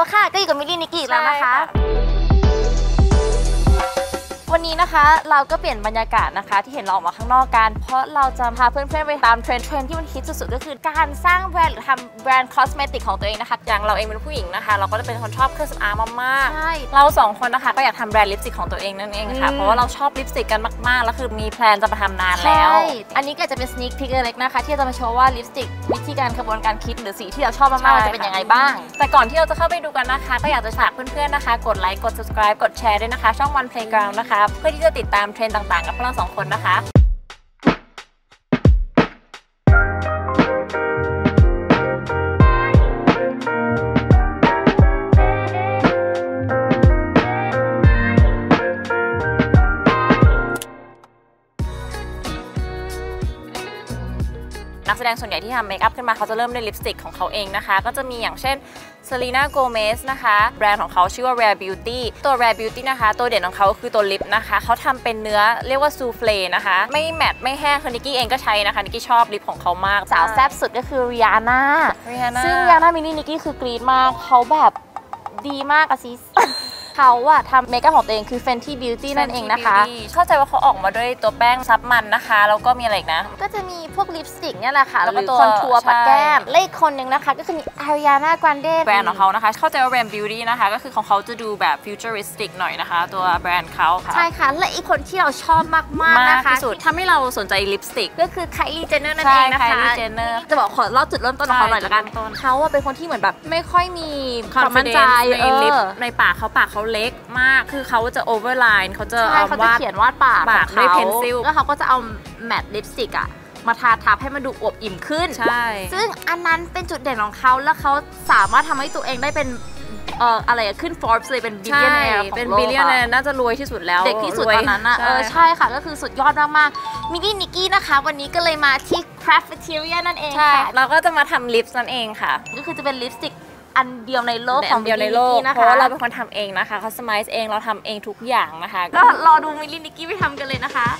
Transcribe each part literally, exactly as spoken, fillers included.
ค่ะก็อยู่กับมิลลี่นิกกี้แล้วนะคะวันนี้นะคะเราก็เปลี่ยนบรรยากาศนะคะที่เห็นเราออกมาข้างนอกกันเพราะเราจะพาเพื่อนๆไปตามเทรนด์เทรนด์ที่มันฮิตสุดๆก็คือการสร้างแบรนด์หรือทำแบรนด์คอสเมติกของตัวเองนะคะอย่างเราเองเป็นผู้หญิงนะคะเราก็จะเป็นคนชอบเครื่องสำอางมากๆเราสองคนนะคะก็อยากทำแบรนด์ลิปสติกของตัวเองนั่นเองค่ะเพราะว่าเราชอบลิปสติกกันมากๆแล้วคือมีแพลนจะมาทำนานแล้วอันนี้ก็จะเป็นสเนคพิกเล็กนะคะที่จะมาโชว์ว่าลิปสติกวิธีการกระบวนการคิดหรือสีที่เราชอบมากๆจะเป็นยังไงบ้างแต่ก่อนที่เราจะเข้าไปดูกันนะคะก็อยากจะฝากเพื่อนๆนะคะกดไลค์กด subscribe กดแชร์ด้วยนะคะช่อง One Playground นะคะเพื่อที่จะติดตามเทรนด์ต่างๆกับพวกเราสองคนนะคะนักแสดงส่วนใหญ่ที่ทำเมคอัพขึ้นมาเขาจะเริ่มด้วยลิปสติกของเขาเองนะคะก็จะมีอย่างเช่นเซรีน่าโกเมสนะคะแบรนด์ของเขาชื่อว่า Rare Beauty ตัว Rare Beauty นะคะตัวเด่นของเขาคือตัวลิปนะคะเขาทำเป็นเนื้อเรียกว่าซูเฟลนะคะไม่แมตต์ไม่แห้งคือนิกกี้เองก็ใช้นะคะนิกกี้ชอบลิปของเขามากสาวแซ่บสุดก็คือริอาน่าซึ่งริอาน่ามิลลี่นิกกี้คือกรี๊ดมากเขาแบบดีมากอะซิสเขาอะทำเมคอัพของตัวเองคือ Fenty Beauty นั่นเองนะคะเข้าใจว่าเขาออกมาด้วยตัวแป้งซับมันนะคะแล้วก็มีอะไรอีกนะก็จะมีพวกลิปสติกเนี่ยแหละค่ะแล้วก็ตัวคอนทัวร์ปัดแก้มและอีกคนนึงนะคะก็คือมี Ariana Grande แบรนด์ของเขานะคะเข้าใจว่า Rare Beauty นะคะก็คือของเขาจะดูแบบ futuristic หน่อยนะคะตัวแบรนด์เขาค่ะใช่ค่ะและอีกคนที่เราชอบมากๆนะคะที่สุดทำให้เราสนใจลิปสติกก็คือ Kylie Jenner นั่นเองนะคะ Kylie Jenner จะบอกขอเล่าจุดเริ่มต้นของเขาหน่อยละกันเขาเป็นคนที่เหมือนแบบไม่ค่อยมีความมั่นใจในลิปในปากเขาปากเขาเล็กมากคือเขาจะโอเวอร์ไลน์เขาจะเขาจะเขียนวาดปากปากด้วยเพนซิลแล้วเขาก็จะเอาแมตต์ลิปสติกอะมาทาทับให้มันดูอวบอิ่มขึ้นใช่ซึ่งอันนั้นเป็นจุดเด่นของเขาแล้วเขาสามารถทำให้ตัวเองได้เป็นเอ่ออะไรอะขึ้น Forbes เลยเป็นบิลเลียนแนร์ของโลกเป็นบิลเลียนแนร์น่าจะรวยที่สุดแล้วเด็กที่สุดตอนนั้นอะเออใช่ค่ะก็คือสุดยอดมากๆมิลลี่นิกกี้นะคะวันนี้ก็เลยมาที่ Crafteria นั่นเองค่ะเราก็จะมาทำลิปนั่นเองค่ะก็คือจะเป็นลิปสติกอันเดียวในโลกของมิลลี่นิกกี้นะคะเพราะว่าเราเป็นคนทำเองนะคะคัสตอมไมซ์เองเราทำเองทุกอย่างนะคะก็รอดูมิลลี่นิกกี้ไปทำกันเลยนะคะ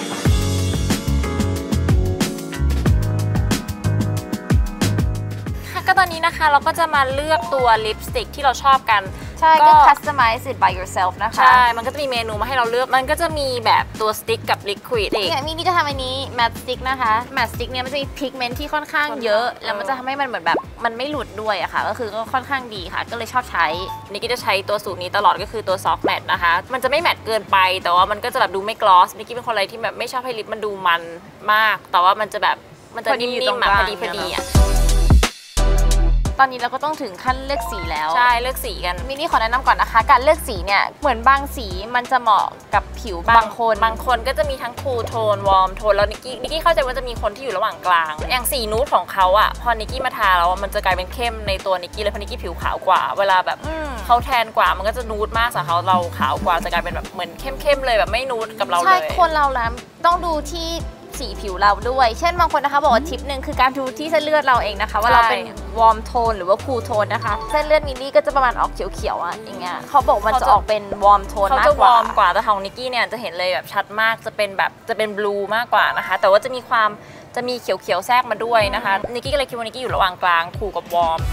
ก็ตอนนี้นะคะเราก็จะมาเลือกตัวลิปสติกที่เราชอบกันใช่ก็ customize it by yourself นะคะใช่มันก็จะมีเมนูมาให้เราเลือกมันก็จะมีแบบตัวสติ๊กกับลิควิดเนี่ยมินี่จะทำอันนี้แมตต์สติ๊กนะคะแมตต์สติ๊กเนี่ยมันจะมีพิกเมนต์ที่ค่อนข้างเยอะแล้วมันจะทำให้มันเหมือนแบบมันไม่หลุดด้วยอะค่ะก็คือก็ค่อนข้างดีค่ะก็เลยชอบใช้นี่ก็จะใช้ตัวสูตรนี้ตลอดก็คือตัวซอฟต์แมตต์นะคะมันจะไม่แมตต์เกินไปแต่ว่ามันก็จะแบบดูไม่กลอสนิกกี้เป็นคนอะไรที่แบบไม่ชอบให้ลิปมันดูมันมากแต่ว่ามันจะแบบมันจะนิ่มๆมาพอดีพอดีอะตอนนี้เราก็ต้องถึงขั้นเลือกสีแล้วใช่เลือกสีกันมินี่ขอแนะนำก่อนนะคะการเลือกสีเนี่ยเหมือนบางสีมันจะเหมาะกับผิวบางคนบางคนก็จะมีทั้งคูลโทนวอร์มโทนแล้วนิกกี้นิกกี้เข้าใจว่าจะมีคนที่อยู่ระหว่างกลางอย่างสีนูดของเขาอะพอนิกกี้มาทาแล้วมันจะกลายเป็นเข้มในตัวนิกกี้เลยเพราะนิกกี้ผิวขาวกว่าเวลาแบบเขาแทนกว่ามันก็จะนูดมากส่วนเขาเราขาวกว่าจะกลายเป็นแบบเหมือนเข้มๆเลยแบบไม่นูดกับเราเลยใช่คนเราแล้วต้องดูที่สีผิวเราด้วยเช่นบางคนนะคะบอกว่าทิปหนึ่งคือการดูที่เส้นเลือดเราเองนะคะว่าเราเป็นวอร์มโทนหรือว่าคูลโทนนะคะเส้นเลือดมิลลี่ก็จะประมาณออกเขียวๆอ่ะอย่างเงี้ยเขาบอกมันจะออกเป็นวอร์มโทนมากกว่าเขาจะวอร์มกว่าแต่ของนิกกี้เนี่ยจะเห็นเลยแบบชัดมากจะเป็นแบบจะเป็นบลูมากกว่านะคะแต่ว่าจะมีความจะมีเขียวๆแทรกมาด้วยนะคะนิกกี้ก็เลยคิดว่านิกกี้อยู่ระหว่างกลางคูลกับวอร์ม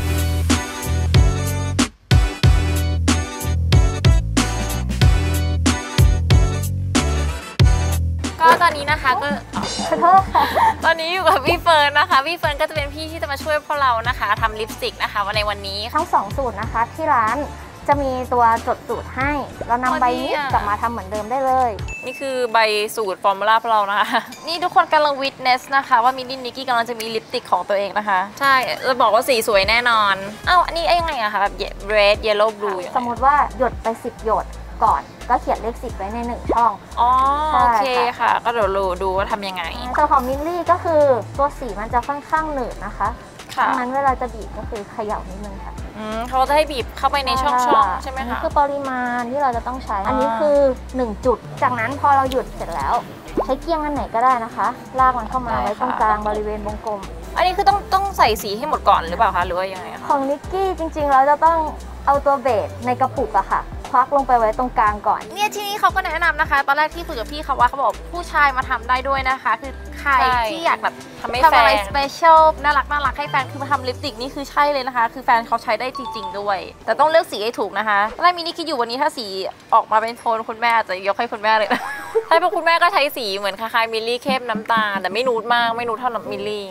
ก็ตอนนี้นะคะก็ตอนนี้อยู่กับพี่เฟิร์นนะคะพี่เฟิร์นก็จะเป็นพี่ที่จะมาช่วยพวกเรานะคะทำลิปสติกนะคะวันในวันนี้ทั้งสองสูตรนะคะที่ร้านจะมีตัวจดสูตรให้เรานำใบนี้กลับมาทำเหมือนเดิมได้เลยนี่คือใบสูตรฟอร์มูล่าพวกเรานะคะนี่ทุกคนกำลังวิทเนสนะคะว่ามิลลี่นิกกี้กำลังจะมีลิปสติกของตัวเองนะคะใช่จะบอกว่าสีสวยแน่นอนอ้าวอันนี้ยังไงอะคะแบบ red yellow blue สมมติว่าหยดไปสิบหยดก่อนก็เขียนเลขสิบไว้ในหนึ่งช่องอ๋อโอเคค่ะก็เดี๋ยวดูดูว่าทำยังไงส่วนของมิลลี่ก็คือตัวสีมันจะค่อนข้างหนืดนะคะดังนั้นเวลาจะบีบก็คือเขย่านิดนึงค่ะอืมเขาจะให้บีบเข้าไปในช่องๆใช่ไหมคะนี่คือปริมาณที่เราจะต้องใช้อันนี้คือหนึ่งจุดจากนั้นพอเราหยุดเสร็จแล้วใช้เกียงอันไหนก็ได้นะคะลากมันเข้ามาไว้ตรงกลางบริเวณวงกลมอันนี้คือต้องต้องใส่สีให้หมดก่อนหรือเปล่าคะหรือว่ายังไงของนิกกี้จริงๆเราจะต้องเอาตัวเบสในกระปุกอะค่ะคควักลงไปไว้ตรงกลางก่อนเนี่ยที่นี่เขาก็แนะนำนะคะตอนแรกที่คุยกับพี่เขาว่าเขาบอกผู้ชายมาทำได้ด้วยนะคะคือใครที่อยากแบบทำอะไรสเปเชียลน่ารักน่ารักให้แฟนคือมาทำลิปสติกนี่คือใช่เลยนะคะคือแฟนเขาใช้ได้จริงๆด้วยแต่ต้องเลือกสีให้ถูกนะคะตอนแรกมินนี่คิดอยู่วันนี้ถ้าสีออกมาเป็นโทนคุณแม่จะยกให้คุณแม่เลยใช่เพราะคุณแม่ก็ใช้สีเหมือนคล้ายๆมิลลี่เข้มน้ำตาลแต่ไม่นูดมากไม่นูดเท่ามิลลี่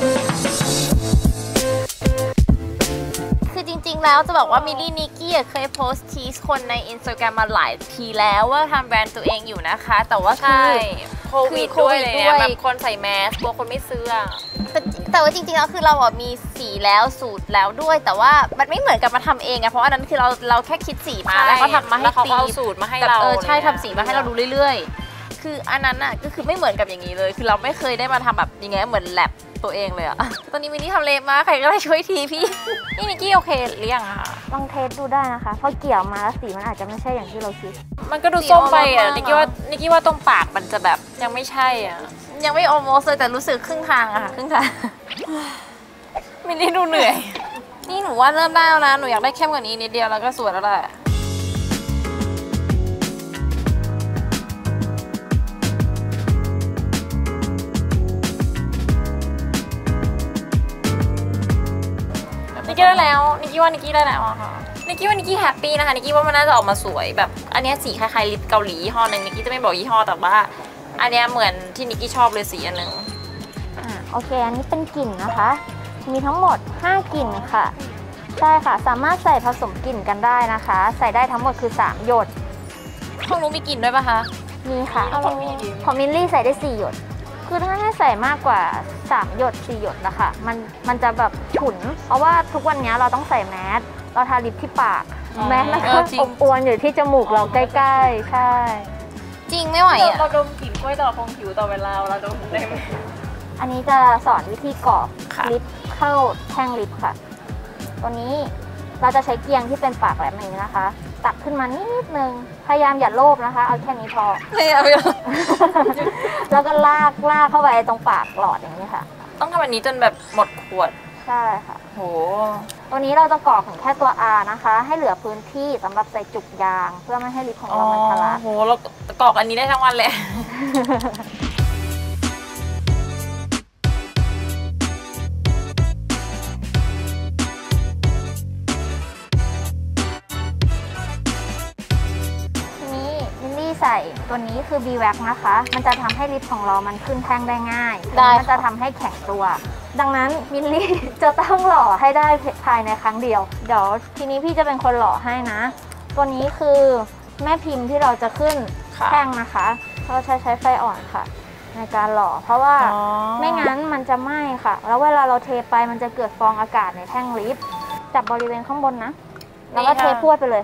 คือจริงๆแล้วจะบอกว่ามิลลี่นิกกี้เคยโพสต์ทีสคนใน Instagram มาหลายทีแล้วว่าทำแบรนด์ตัวเองอยู่นะคะแต่ว่าคือโควิดด้วยเลยเนี่ยแบบคนใส่แมสกลัวคนไม่ซื้อแต่แต่ว่าจริงๆแล้วคือเราอ่ะมีสีแล้วสูตรแล้วด้วยแต่ว่ามันไม่เหมือนกับมาทำเองไงเพราะอันนั้นคือเราเราแค่คิดสีมาแล้วเขาทำมาให้ตีสูตรมาให้เราเออใช่ทำสีมาให้เราดูเรื่อยๆคืออันนั้นอ่ะก็คือไม่เหมือนกับอย่างนี้เลยคือเราไม่เคยได้มาทำแบบอย่างเงี้ยเหมือนแลบตัวเองเลยอะตอนนี้มินนี่ทำเล็บมากใครก็ได้ช่วยทีพี่นี่นิกกี้โอเคหรือยังอะลองเทสดูได้นะคะเพราะเกี่ยวมาแล้วสีมันอาจจะไม่ใช่อย่างที่เราคิดมันก็ดูส้มไปอะนิกกี้ว่านิกกี้ว่าตรงปากมันจะแบบยังไม่ใช่อะยังไม่โอโมสเลยแต่รู้สึกครึ่งทางอะค่ะครึ่งทางมินนี่ดูเหนื่อยนี่หนูว่าเริ่มได้แล้วนะหนูอยากได้เข้มกว่านี้นิดเดียวแล้วก็สวยแล้วแหละนิกกี้ได้แล้วนิกกี้ว่านิกกี้ได้แล้วอะค่ะนิกกี้ว่านิกกี้แฮปปี้นะคะนิกกี้ว่ามันน่าจะออกมาสวยแบบอันนี้สีคล้ายๆลิปเกาหลียี่ห้อนึงนิกกี้จะไม่บอกยี่ห้อแต่ว่าอันนี้เหมือนที่นิกกี้ชอบเลยสีอันนึงอ่าโอเคอันนี้เป็นกลิ่นนะคะมีทั้งหมดห้ากลิ่นค่ะใช่ค่ะสามารถใส่ผสมกลิ่นกันได้นะคะใส่ได้ทั้งหมดคือสามหยดของนุ้มีกลิ่นด้วยปะคะมีค่ะของมิลลี่ใส่ได้สี่หยดคือถ้าให้ใส่มากกว่าสามหยดสี่หยดนะคะมันมันจะแบบฉุนเพราะว่าทุกวันนี้เราต้องใส่แมสเราทาลิปที่ปากแมสมันก็อบอวนอยู่ที่จมูกเราใกล้ๆใช่จริงไม่ไหวอ่ะเราดมกลิ่นกล้วยตลอดคงผิวต่อเวลาเราดมได้ไหมอันนี้จะสอนวิธีกรอกลิปเข้าแท่งลิปค่ะตัวนี้เราจะใช้เกียงที่เป็นปากแบบนี้นะคะตักขึ้นมานิดนึงพยายามอย่าโลภนะคะเอาแค่นี้พอไม่เอาแล้วก็ลากลากเข้าไปตรงปากหลอดอย่างนี้ค่ะต้องทำแบบนี้จนแบบหมดขวดใช่ค่ะโหตัวนี้เราจะกรอกถึงแค่ตัว R นะคะให้เหลือพื้นที่สำหรับใส่จุกยางเพื่อไม่ให้ลิปของเรามันทะลักโหเรากรอกอันนี้ได้ทั้งวันเลยใส่ตัวนี้คือ บี แว็กซ์ นะคะมันจะทำให้ลิปของเรามันขึ้นแท่งได้ง่ายมันจะทำให้แข็งตัวดังนั้นมิลลี่จะต้องหล่อให้ได้ภายในครั้งเดียวเดี๋ยวทีนี้พี่จะเป็นคนหล่อให้นะตัวนี้คือแม่พิมพ์ที่เราจะขึ้นแท่งนะคะเราใช้ใช้ไฟอ่อนค่ะในการหล่อเพราะว่าไม่งั้นมันจะไหม้ค่ะแล้วเวลาเราเทไปมันจะเกิดฟองอากาศในแท่งลิปจับบริเวณข้างบนนะแล้วก็เทพรวดไปเลย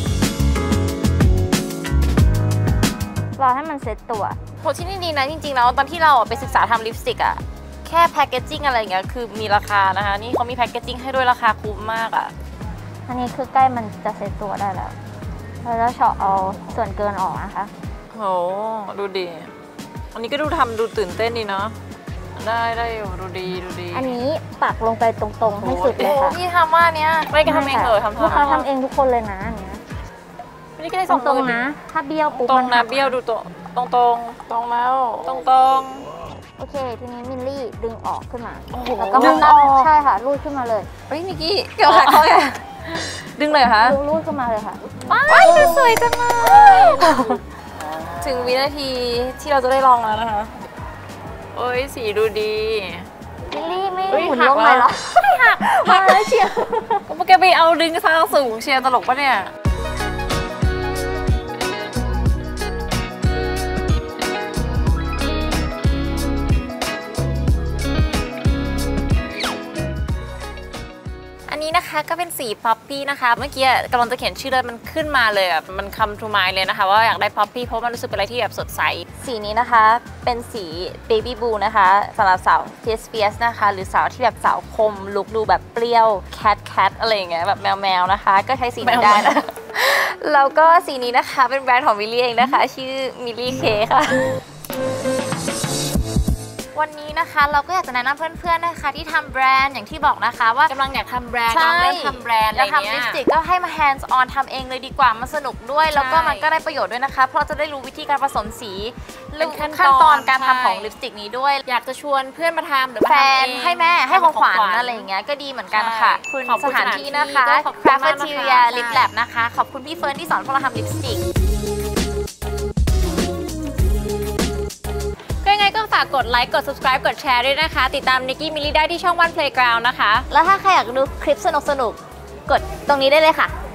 รอให้มันเซ็ตตัวโหที่นี่ดีนะจริงๆแล้วตอนที่เราไปศึกษาทำลิปสติกอะแค่แพคเกจจิ้งอะไรอย่างเงี้ยคือมีราคานะคะนี่เขามีแพคเกจจิ้งให้ด้วยราคาคุ้มมากอะอันนี้คือใกล้มันจะเซ็ตตัวได้แล้วเราจะเฉาะเอาส่วนเกินออกนะคะโหดูดีอันนี้ก็ดูทำดูตื่นเต้นดีเนาะได้ได้อยู่ดูดีดูดีอันนี้ปักลงไปตรงๆให้สุดเลยค่ะพี่ทำว่าเนี้ยไม่ก็ทำเองเหรอทำลูกค้าทำเองทุกคนเลยนะอันนี้นี่ก็ได้สองตรงนะถ้าเบี้ยวปุ๊บตรงนะเบี้ยวดูตรงตรงตรงตรงแล้วตรงตรงโอเคทีนี้มิลลี่ดึงออกขึ้นมาแล้วก็ดึงออกใช่ค่ะรูดขึ้นมาเลยเฮ้ยนิกกี้เกี่ยวกับเขาไงดึงเลยคะรูดขึ้นมาเลยค่ะว้ายสวยจังเลยถึงวินาทีที่เราจะได้ลองแล้วนะคะโอ้ยสีดูดีมิลลี่ไม่หมุนลงไปหรอไม่หักมาแล้วเชียร์ก็แกไปเอาดึงซะสูงเชียร์ตลกปะเนี่ยนะคะก็เป็นสีป๊อปปี้นะคะเมื่อกี้กำลังจะเขียนชื่อแล้วมันขึ้นมาเลยแบบมันคำทูมายเลยนะคะว่าอยากได้ป๊อปปี้เพราะมันรู้สึกเป็นอะไรที่แบบสดใสสีนี้นะคะเป็นสี Baby Blue นะคะสำหรับสาวเฟียสเฟียสนะคะหรือสาวที่แบบสาวคมลุคดูแบบเปรี้ยวแคทแคทอะไรอย่างเงี้ยแบบแมวแมวนะคะก็ใช้สีนี้ได้นะแล้วก็สีนี้นะคะเป็นแบรนด์ของมิลลี่เองนะคะชื่อมิลลี่เคค่ะวันนี้นะคะเราก็อยากจะแนะนำเพื่อนๆนะคะที่ทำแบรนด์อย่างที่บอกนะคะว่ากำลังอยากทำแบรนด์ใช่กำลังเริ่มทำแบรนด์อะไรอยากเงี้ทำลิยปสติกก็ให้มา hands on ทำเองเลยดีกว่ามันสนุกด้วยแล้วก็มันก็ได้ประโยชน์ด้วยนะคะเพราะจะได้รู้วิธีการผสมสีเป็นขั้นขั้นตอนการใช่ทำของลิปสติกนี้ด้วยอยากจะชวนเพื่อนมาทำหรือมาแฟทำนเองให้แม่ให้ของขวัญทำอะไรอย่างเงี้ยก็ดีเหมือนกันค่ะใช่คุณขอบคุสณถานสถานที่ที่นะคะก็ขอบคุณ Craft มากนะคะ Materia ใช่ Lip Lab นะคะขอบคุณพี่เฟิร์นที่สอนพวกเราทำลิปสติกก็ยังไงก็ฝากกดไลค์กด subscribe กดแชร์ด้วยนะคะติดตามนิกกี้มิลลี่ได้ที่ช่องวัน Playground นะคะแล้วถ้าใครอยากดูคลิปสนุกๆกดตรงนี้ได้เลยค่ะ